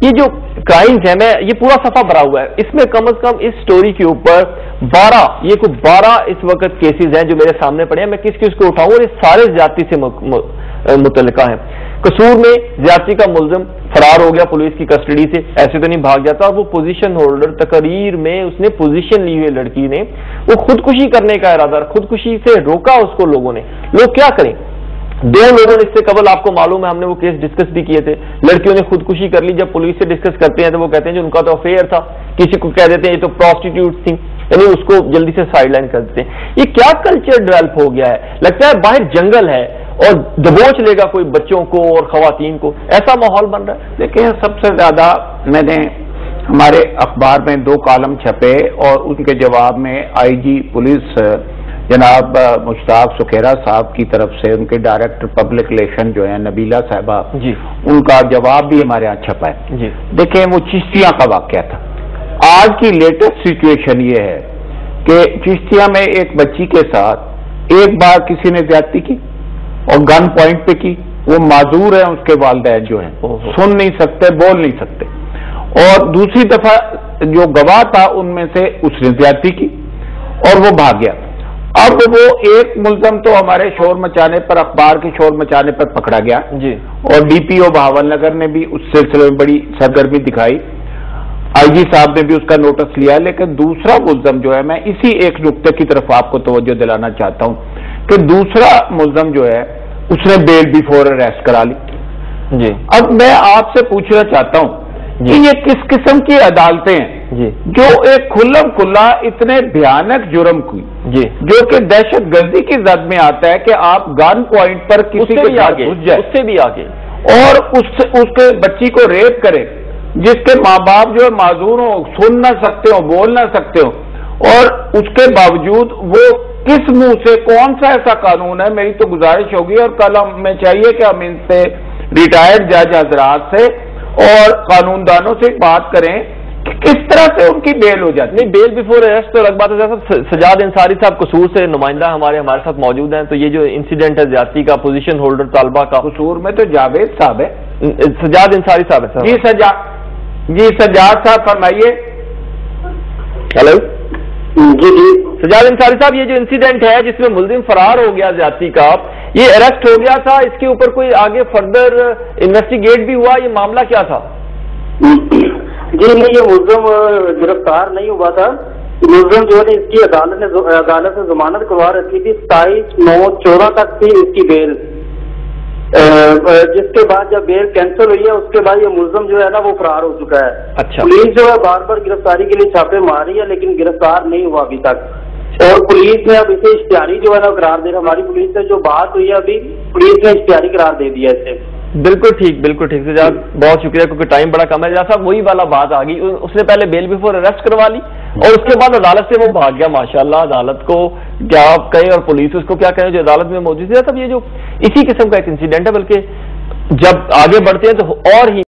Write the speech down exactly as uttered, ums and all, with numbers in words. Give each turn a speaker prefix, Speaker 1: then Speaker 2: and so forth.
Speaker 1: یہ جو کرائمز ہیں، میں یہ پورا صفحہ بھرا ہوا ہے، اس میں کم از کم اس سٹوری کے اوپر بارہ یہ کوئی بارہ اس وقت کیسز ہیں جو میرے سامنے پڑے ہیں. میں کس کس کو اٹھاؤں اور یہ سارے زیادتی سے متعلقہ ہیں. قصور میں زیادتی کا ملزم فرار ہو گیا پولیس کی کسٹڈی سے، ایسے تو نہیں بھاگ جاتا، اور وہ پوزیشن ہولڈر تقریر میں اس نے پوزیشن لی ہوئی لڑکی نے وہ خودکشی کرنے کا ارادہ، خودکشی سے روکا اس کو لوگوں نے. لوگ کیا کریں؟ دو لوگوں نے اس سے قبل آپ کو معلوم ہے ہم نے وہ کیس ڈسکس بھی کیے تھے، لڑکیوں نے خودکشی کر لی. جب پولیس سے ڈسکس کرتے ہیں تو وہ کہتے ہیں جو ان کا تو افیئر تھا، کسی کو کہہ دیتے ہیں یہ تو پروسٹیٹیوٹ تھی، یعنی اس کو جلدی سے سائڈ لائن کر دیتے ہیں. یہ کیا کلچر ڈیولپ ہو گیا ہے؟ لگتا ہے باہر جنگل ہے اور دبوچ لے گا کوئی بچوں کو اور خواتین کو، ایسا ماحول بن رہا ہے.
Speaker 2: دیکھیں سب سے زیادہ میں نے ہمارے اخبار میں دو کالم چھپے اور ان کے جواب میں آئی جی پولیس جناب مشتاق سکھیرا صاحب کی طرف سے ان کے ڈائریکٹر پبلک ریلیشن جو ہیں نبیلہ صاحبہ،
Speaker 1: جی
Speaker 2: ان کا جواب بھی ہمارے ہاں چھپا ہے.
Speaker 1: جی
Speaker 2: دیکھیں وہ چشتیاں کا واقعہ تھا. آج کی لیٹسٹ سچویشن یہ ہے کہ چشتیاں میں ایک بچی کے ساتھ ایک بار کسی نے زیادتی کی اور گن پوائنٹ پہ کی. وہ معذور ہیں، اس کے والدین جو ہیں سن نہیں سکتے، بول نہیں سکتے. اور دوسری دفعہ جو گواہ تھا ان میں سے اس نے زیادتی کی اور وہ بھاگ گیا. اب وہ ایک ملزم تو ہمارے شور مچانے پر، اخبار کے شور مچانے پر پکڑا گیا
Speaker 1: جی،
Speaker 2: اور D P O Bahawalnagar نے بھی اس سلسلے میں بڑی سرگرمی دکھائی، آئی جی صاحب نے بھی اس کا نوٹس لیا. لیکن دوسرا ملزم جو ہے، میں اسی ایک نقطے کی طرف آپ کو توجہ دلانا چاہتا ہوں کہ دوسرا ملزم جو ہے اس نے بیل بیفور اریسٹ کرا لی.
Speaker 1: جی
Speaker 2: اب میں آپ سے پوچھنا چاہتا ہوں کہ یہ کس قسم کی عدالتیں ہیں
Speaker 1: جی
Speaker 2: جو ایک کھلم کھلا اتنے بھیانک جرم کی،
Speaker 1: جی
Speaker 2: جو کہ دہشت گردی کی زد میں آتا ہے کہ آپ گن پوائنٹ پر کسی کے ساتھ گھس جائے،
Speaker 1: اس سے بھی آگے،
Speaker 2: اور اس اس کے بچی کو ریپ کرے، جس کے ماں باپ جو ہے معذور ہوں، سن نہ سکتے ہوں، بول نہ سکتے ہوں، اور اس کے باوجود وہ کس منہ سے، کون سا ایسا قانون ہے؟ میری تو گزارش ہوگی اور کل ہمیں چاہیے کہ ہم ان سے ریٹائرڈ جج حضرات سے اور قانون دانوں سے بات کریں کہ کس طرح سے ان کی بیل ہو جاتی.
Speaker 1: نہیں، بیل بیفور اریسٹ تو الگ بات ہے. سجاد انصاری صاحب قصور سے نمائندہ ہمارے ہمارے ساتھ موجود ہیں. تو یہ جو انسیڈنٹ ہے زیادتی کا پوزیشن ہولڈر طالبہ کا،
Speaker 2: قصور میں تو جاوید صاحب ہے،
Speaker 1: سجاد انصاری صاحب ہے سر.
Speaker 2: جی سجاد جی سجاد صاحب فرمائیے.
Speaker 1: ہلو
Speaker 3: جی جی
Speaker 1: سجاد انصاری صاحب، یہ جو انسیڈنٹ ہے جس میں ملزم فرار ہو گیا زیادتی کا، یہ اریسٹ ہو گیا تھا، اس کے اوپر کوئی آگے فردر انویسٹیگیٹ بھی ہوا؟ یہ معاملہ کیا تھا؟
Speaker 3: جی نہیں، یہ ملزم گرفتار نہیں ہوا تھا. ملزم جو ہے اس کی عدالت نے عدالت سے ضمانت کروا رکھی تھی، ستائیس نو چودہ تک تھی اس کی بیل، جس کے بعد جب بیل کینسل ہوئی ہے اس کے بعد یہ ملزم جو ہے نا وہ فرار ہو چکا ہے.
Speaker 1: اچھا.
Speaker 3: پولیس جو ہے بار بار گرفتاری کے لیے چھاپے مار رہی ہے لیکن گرفتار نہیں ہوا ابھی تک. اور پولیس نے اب اسے اشتہاری جو ہے نا قرار دے رہا، ہماری پولیس سے جو بات ہوئی ہے ابھی پولیس نے اشتہاری قرار دے دیا اسے.
Speaker 1: بالکل ٹھیک، بالکل ٹھیک سجاد، بہت شکریہ کیونکہ ٹائم بڑا کم ہے. جیسا صاحب وہی والا بات آ گئی، اس نے پہلے بیل بیفور اریسٹ کروا لی اور اس کے بعد عدالت سے وہ بھاگ گیا. ماشاءاللہ عدالت کو کیا آپ کہیں اور پولیس اس کو کیا کہیں جو عدالت میں موجود ہے. تب یہ جو اسی قسم کا ایک انسیڈنٹ ہے، بلکہ جب آگے بڑھتے ہیں تو اور ہی